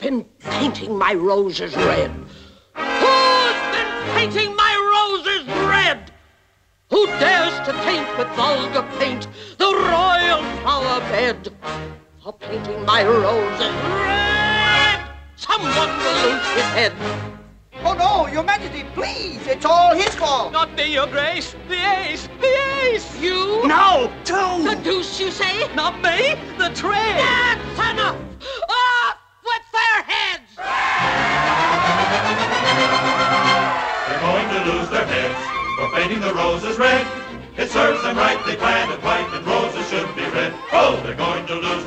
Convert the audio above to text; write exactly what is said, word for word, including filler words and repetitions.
been painting my roses red? Who's been painting my roses red? Who dares to taint with vulgar paint the royal flower bed? For painting my roses red, someone will lose his head. Oh, no, Your Majesty, please. It's all his fault. Not me, Your Grace. The ace. The ace. You? No, two. The deuce, you say? Not me. The trade. That's enough. Off with their heads. They're going to lose their heads for painting the roses red. It serves them right. They planted white and roses should be red. Oh, they're going to lose